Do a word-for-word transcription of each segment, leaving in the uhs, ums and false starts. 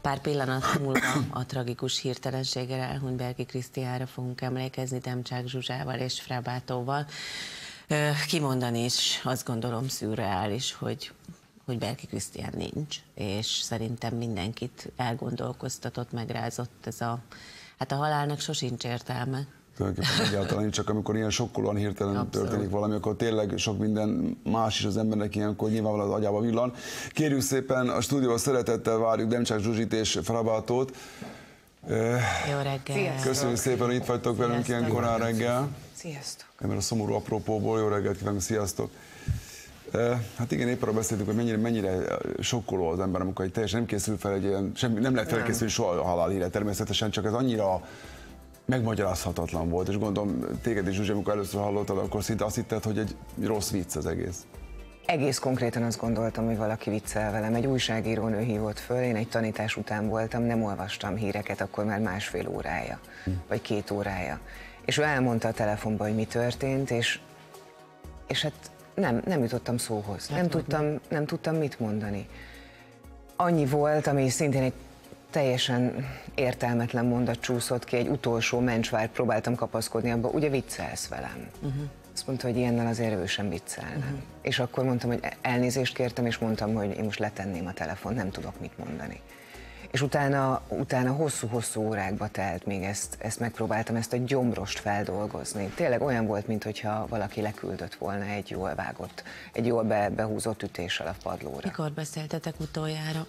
Pár pillanat múlva a tragikus hirtelenséggel elhunyt Berki Krisztiánra fogunk emlékezni Demcsák Zsuzsával és Frabátóval. Kimondani is azt gondolom szürreális, hogy, hogy Berki Krisztián nincs, és szerintem mindenkit elgondolkoztatott, megrázott ez a, hát a halálnak sosincs értelme. Tulajdonképpen egyáltalán, csak amikor ilyen sokkolóan hirtelen Abszolút. történik valami, akkor tényleg sok minden más is az embernek ilyenkor nyilvánvalóan az agyába villan. Kérjük szépen, a stúdióban szeretettel várjuk Demcsák Zsuzsit és Frabátót. Jó reggel! Köszönjük szépen, hogy itt vagytok velünk ilyen korán reggel. Sziasztok! Ebben a szomorú apropóból, jó reggelt kívánunk, sziasztok! Hát igen, éppen arra beszéltük, hogy mennyire, mennyire sokkoló az ember, amikor teljesen nem készül fel egy ilyen, semmi, nem lehet felkészülni soha a halálhírre természetesen, csak ez annyira megmagyarázhatatlan volt, és gondolom téged is, Zsuzsi, amikor először hallottad, akkor szinte azt hitted, hogy egy rossz vicc az egész. Egész konkrétan azt gondoltam, hogy valaki viccel velem. Egy újságírónő hívott föl, én egy tanítás után voltam, nem olvastam híreket, akkor már másfél órája, hm. vagy két órája. És ő elmondta a telefonba, hogy mi történt, és, és hát nem, nem jutottam szóhoz. Nem tudtam, nem tudtam mit mondani. Annyi volt, ami szintén egy teljesen értelmetlen mondat csúszott ki, egy utolsó mencsvárt próbáltam kapaszkodni abba, ugye viccelsz velem. Uh-huh. Azt mondta, hogy ilyennel azért ő sem viccelne. Uh-huh. És akkor mondtam, hogy elnézést kértem, és mondtam, hogy én most letenném a telefont, nem tudok mit mondani. És utána, utána hosszú-hosszú órákba telt, még ezt, ezt megpróbáltam, ezt a gyomrost feldolgozni. Tényleg olyan volt, mintha valaki leküldött volna egy jól vágott, egy jól be, behúzott ütéssel a padlóra. Mikor beszéltetek utoljára?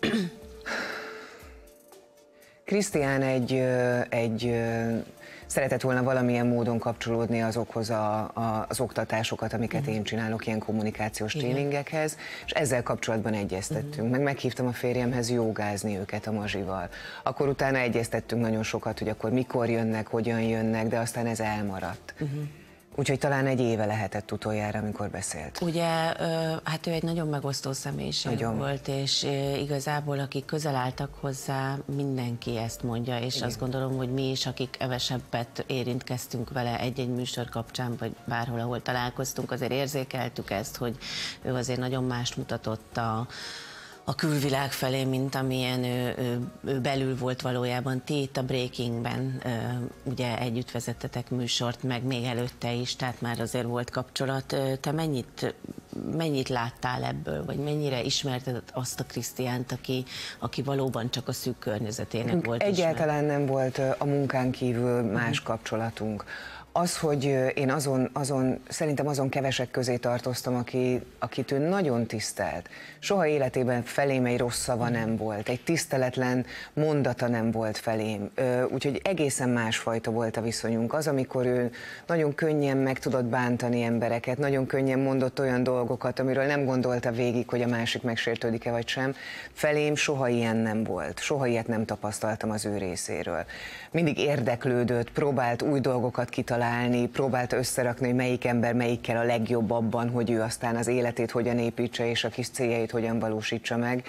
Krisztián egy, egy, szeretett volna valamilyen módon kapcsolódni azokhoz a, a, az oktatásokat, amiket én csinálok, ilyen kommunikációs Igen. tréningekhez, és ezzel kapcsolatban egyeztettünk. Uh-huh. Meg meghívtam a férjemhez jogázni őket a Mazsival. Akkor utána egyeztettünk nagyon sokat, hogy akkor mikor jönnek, hogyan jönnek, de aztán ez elmaradt. Uh-huh. Úgyhogy talán egy éve lehetett utoljára, amikor beszélt. Ugye, hát ő egy nagyon megosztó személyiség nagyon. volt, és igazából akik közel álltak hozzá, mindenki ezt mondja, és Igen. azt gondolom, hogy mi is, akik kevesebbet érintkeztünk vele egy-egy műsor kapcsán, vagy bárhol, ahol találkoztunk, azért érzékeltük ezt, hogy ő azért nagyon mást mutatott a a külvilág felé, mint amilyen ő, ő, ő belül volt valójában. Ti itt a Breakingben ugye együtt vezettetek műsort, meg még előtte is, tehát már azért volt kapcsolat. Te mennyit, mennyit láttál ebből, vagy mennyire ismerted azt a Krisztiánt, aki, aki valóban csak a szűk környezetének volt Egyáltalán ismert? nem volt a munkán kívül más uh-huh. kapcsolatunk. Az, hogy én azon, azon, szerintem azon kevesek közé tartoztam, aki, akit ő nagyon tisztelt. Soha életében felém egy rossz szava nem volt, egy tiszteletlen mondata nem volt felém. Úgyhogy egészen másfajta volt a viszonyunk. Az, amikor ő nagyon könnyen meg tudott bántani embereket, nagyon könnyen mondott olyan dolgokat, amiről nem gondolta végig, hogy a másik megsértődik-e vagy sem. Felém soha ilyen nem volt. Soha ilyet nem tapasztaltam az ő részéről. Mindig érdeklődött, próbált új dolgokat kitalálni, próbálta összerakni, hogy melyik ember melyikkel a legjobb abban, hogy ő aztán az életét hogyan építse, és a kis céljait hogyan valósítsa meg.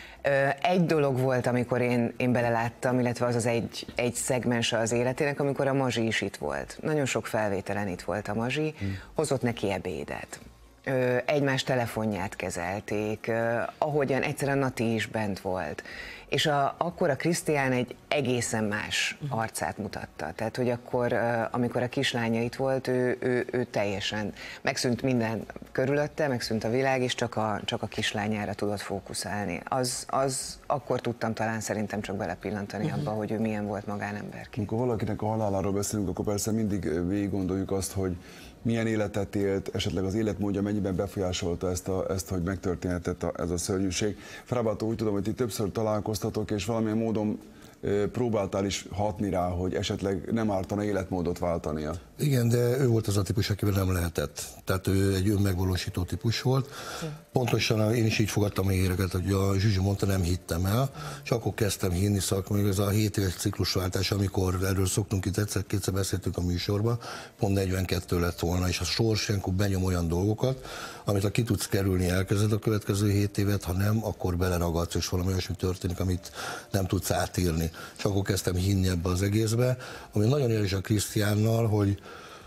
Egy dolog volt, amikor én, én beleláttam, illetve az az egy, egy szegmense az életének, amikor a Mazsi is itt volt. Nagyon sok felvételen itt volt a Mazsi, hmm. hozott neki ebédet. Egymás telefonját kezelték, ahogyan egyszerűen Nati is bent volt. És a, akkor a Krisztián egy egészen más arcát mutatta. Tehát, hogy akkor, amikor a kislánya itt volt, ő, ő, ő teljesen megszűnt minden körülötte, megszűnt a világ, és csak a, csak a kislányára tudott fókuszálni. Az, az akkor tudtam talán szerintem csak belepillantani abba, hogy ő milyen volt magánemberként. Amikor valakinek a haláláról beszélünk, akkor persze mindig végig gondoljuk azt, hogy milyen életet élt, esetleg az életmódja mennyiben befolyásolta ezt, a, ezt hogy megtörténhetett ez a szörnyűség. Frabátó, úgy tudom, hogy ti többször találkoztatok, és valamilyen módon próbáltál is hatni rá, hogy esetleg nem ártana életmódot váltania. Igen, de ő volt az a típus, akivel nem lehetett. Tehát ő egy önmegvalósító típus volt. Pontosan én is így fogadtam a híreket, hogy a Zsuzsi mondta, nem hittem el, és akkor kezdtem hinni, szóval még ez a hét éves ciklusváltás, amikor erről szoktunk itt egyszer-kétszer beszéltünk a műsorban, pont negyvenkettő lett volna, és a sors ilyenkor benyom olyan dolgokat, amit ha ki tudsz kerülni, elkezded a következő hét évet, ha nem, akkor beleragadsz, és valami olyasmi történik, amit nem tudsz átírni. És akkor kezdtem hinni ebbe az egészbe, ami nagyon érdekes a Krisztiánnal, hogy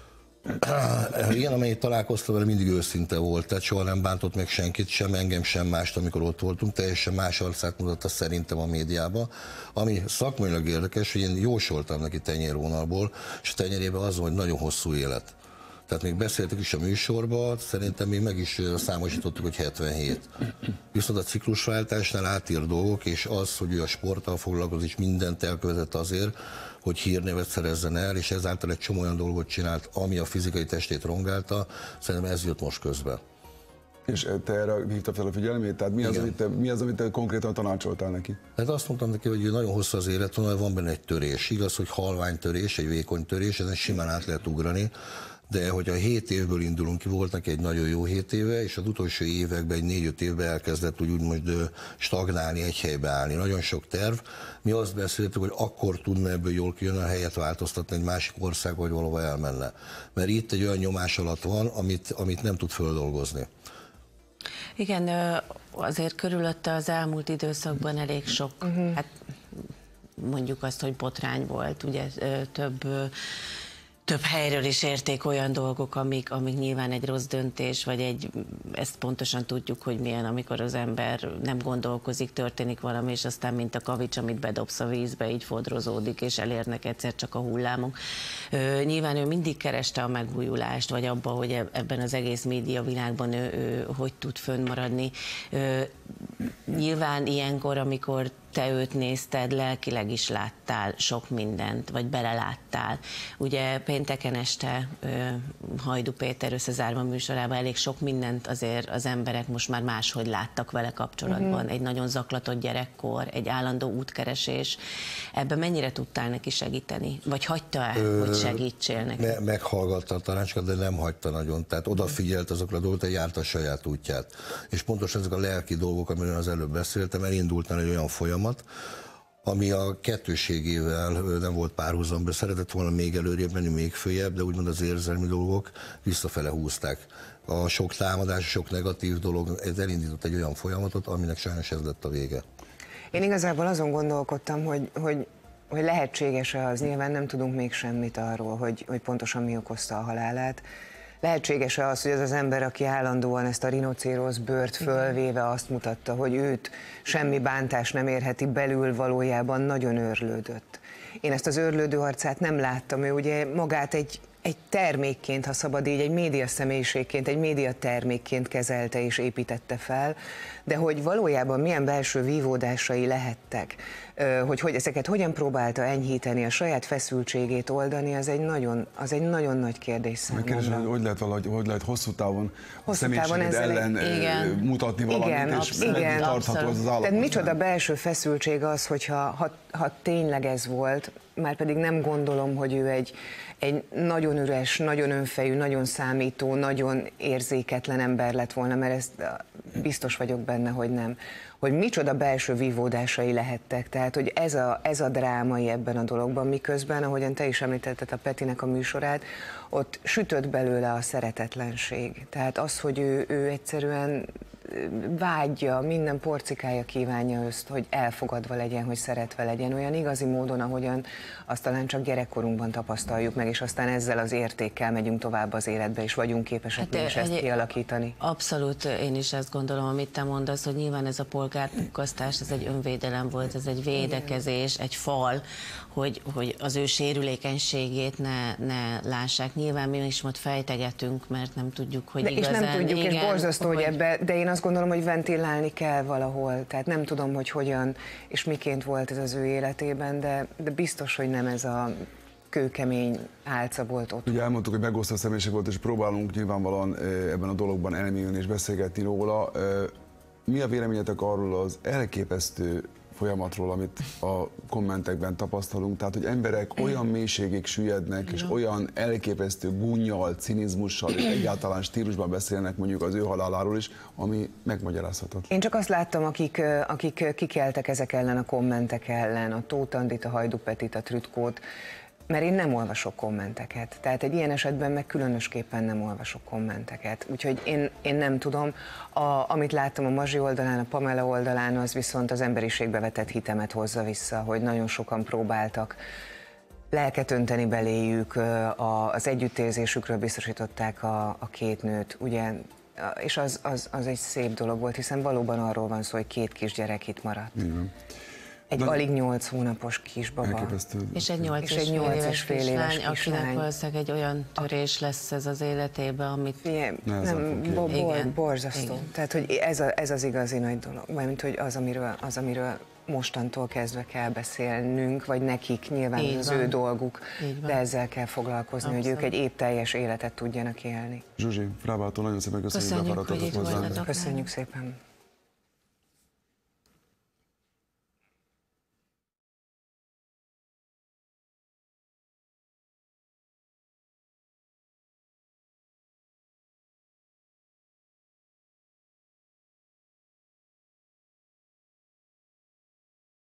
Ilyen, amennyit találkoztam vele, mindig őszinte volt, tehát soha nem bántott meg senkit, sem engem, sem mást, amikor ott voltunk, teljesen más arcát mutatta szerintem a médiában. Ami szakmailag érdekes, hogy én jósoltam neki tenyérvonalból, és a tenyérében az, hogy nagyon hosszú élet. Tehát még beszéltük is a műsorban, szerintem még meg is számosítottuk, hogy hetvenhét. Viszont a ciklusváltásnál átír dolgok, és az, hogy ő a sporttal foglalkozik, és mindent elkövetett azért, hogy hírnevet szerezzen el, és ezáltal egy csomó olyan dolgot csinált, ami a fizikai testét rongálta, szerintem ez jött most közbe. És te erre hívtad fel a figyelmét? Tehát mi az, amit te, mi az, amit te konkrétan tanácsoltál neki? Hát azt mondtam neki, hogy nagyon hosszú az életvonal, van benne egy törés. Igaz, hogy halvány törés, egy vékony törés, ezen simán át lehet ugrani, de hogy a hét évből indulunk ki, volt neki egy nagyon jó hét éve, és az utolsó években, egy négy-öt évben elkezdett úgy úgymond stagnálni, egy helybe állni. Nagyon sok terv. Mi azt beszéltük, hogy akkor tudna ebből jól kijönni, a helyet változtatni egy másik ország, vagy valahova elmenne. Mert itt egy olyan nyomás alatt van, amit, amit nem tud földolgozni. Igen, azért körülötte az elmúlt időszakban elég sok, uh-huh. hát mondjuk azt, hogy botrány volt, ugye több több helyről is érték olyan dolgok, amik, amik nyilván egy rossz döntés, vagy egy, ezt pontosan tudjuk, hogy milyen, amikor az ember nem gondolkozik, történik valami, és aztán mint a kavics, amit bedobsz a vízbe, így fodrozódik, és elérnek egyszer csak a hullámok. Ö, nyilván ő mindig kereste a megújulást, vagy abba, hogy ebben az egész média világban ő, ő hogy tud fönnmaradni. Ö, nyilván ilyenkor, amikor te őt nézted, lelkileg is láttál sok mindent, vagy beleláttál. Ugye pénteken este Hajdú Péter összezárva műsorában elég sok mindent azért az emberek most már máshogy láttak vele kapcsolatban. Uh-huh. Egy nagyon zaklatott gyerekkor, egy állandó útkeresés. Ebben mennyire tudtál neki segíteni? Vagy hagyta-e, Ö, hogy segítsél neki? Me- meghallgatta a tanácsokat, de nem hagyta nagyon. Tehát odafigyelt azokra a dolgokra, járta a saját útját. És pontosan ezek a lelki dolgok, amiről az előbb beszéltem, elindult el egy olyan folyamat, ami a kettőségével nem volt párhuzamban, szeretett volna még előrébb menni, még följebb, de úgymond az érzelmi dolgok visszafele húzták. A sok támadás, sok negatív dolog, ez elindított egy olyan folyamatot, aminek sajnos ez lett a vége. Én igazából azon gondolkodtam, hogy, hogy, hogy lehetséges-e az, nyilván nem tudunk még semmit arról, hogy, hogy pontosan mi okozta a halálát. Lehetséges-e az, hogy az az ember, aki állandóan ezt a rinocérosz bőrt fölvéve azt mutatta, hogy őt semmi bántás nem érheti, belül valójában nagyon őrlődött. Én ezt az őrlődő arcát nem láttam, ő ugye magát egy, egy termékként, ha szabad így, egy média személyiségként, egy média termékként kezelte és építette fel, de hogy valójában milyen belső vívódásai lehettek, hogy, hogy ezeket hogyan próbálta enyhíteni, a saját feszültségét oldani, az egy nagyon, az egy nagyon nagy kérdés számomra. Megkérdezem, hogy hogy lehet, valahogy, hogy lehet hosszú távon hosszú a személyiséged ellen egy... mutatni valamit, igen, és abszolút, igen, tartható az az állapot. Tehát micsoda belső feszültség az, hogyha ha, ha tényleg ez volt, már pedig nem gondolom, hogy ő egy, egy nagyon üres, nagyon önfejű, nagyon számító, nagyon érzéketlen ember lett volna, mert ezt biztos vagyok benne, hogy nem. Hogy micsoda belső vívódásai lehettek, tehát hogy ez a, ez a drámai ebben a dologban, miközben, ahogyan te is említetted a Petinek a műsorát, ott sütött belőle a szeretetlenség. Tehát az, hogy ő, ő egyszerűen vágyja, minden porcikája kívánja őt, hogy elfogadva legyen, hogy szeretve legyen, olyan igazi módon, ahogyan azt talán csak gyerekkorunkban tapasztaljuk meg, és aztán ezzel az értékkel megyünk tovább az életbe, és vagyunk képesek hát, is ezt egy, kialakítani. Abszolút, én is ezt gondolom, amit te mondasz, hogy nyilván ez a polgárpukkasztás, ez egy önvédelem volt, ez egy védekezés, igen. Egy fal, hogy, hogy az ő sérülékenységét ne, ne lássák. Nyilván mi is most fejtegetünk, mert nem tudjuk, hogy de igazán... És nem tudjuk, igen, és borzasztó, hogy, hogy ebbe, de én azt gondolom, hogy ventilálni kell valahol. Tehát nem tudom, hogy hogyan és miként volt ez az ő életében, de, de biztos, hogy nem ez a kőkemény álca volt ott. Ugye elmondtuk, hogy megosztó személyiség volt, és próbálunk nyilvánvalóan ebben a dologban elmélyülni és beszélgetni róla. Mi a véleményetek arról az elképesztő folyamatról, amit a kommentekben tapasztalunk, tehát hogy emberek olyan mélységig süllyednek, és olyan elképesztő gúnnyal, cinizmussal és egyáltalán stílusban beszélnek mondjuk az ő haláláról is, ami megmagyarázhatatlan. Én csak azt láttam, akik, akik kikeltek ezek ellen a kommentek ellen, a Tóth Andit, a Hajdú Petit, a Trütkót, mert én nem olvasok kommenteket. Tehát egy ilyen esetben meg különösképpen nem olvasok kommenteket. Úgyhogy én, én nem tudom. A, amit láttam a Mazsi oldalán, a Pamela oldalán, az viszont az emberiségbe vetett hitemet hozza vissza, hogy nagyon sokan próbáltak lelket önteni beléjük, a, az együttérzésükről biztosították a, a két nőt, ugye, és az, az, az egy szép dolog volt, hiszen valóban arról van szó, hogy két kisgyerek itt maradt. Igen. Egy De... alig nyolc hónapos kisbaba. Elképesztő. És egy nyolc és, és, fél éves, és fél éves kislány, akinek valószínűleg egy olyan törés lesz ez az életében, amit... Igen, nem, bo- bor, borzasztó. Igen. Tehát, hogy ez, a, ez az igazi nagy dolog. Mármint, hogy az, amiről, az, amiről mostantól kezdve kell beszélnünk, vagy nekik nyilván így az van. Ő dolguk, de ezzel kell foglalkozni, abszolút. Hogy ők egy épp teljes életet tudjanak élni. Zsuzsi, Frábától nagyon szépen köszönjük, köszönjük, hogy itt hozzánk. Köszönjük szépen.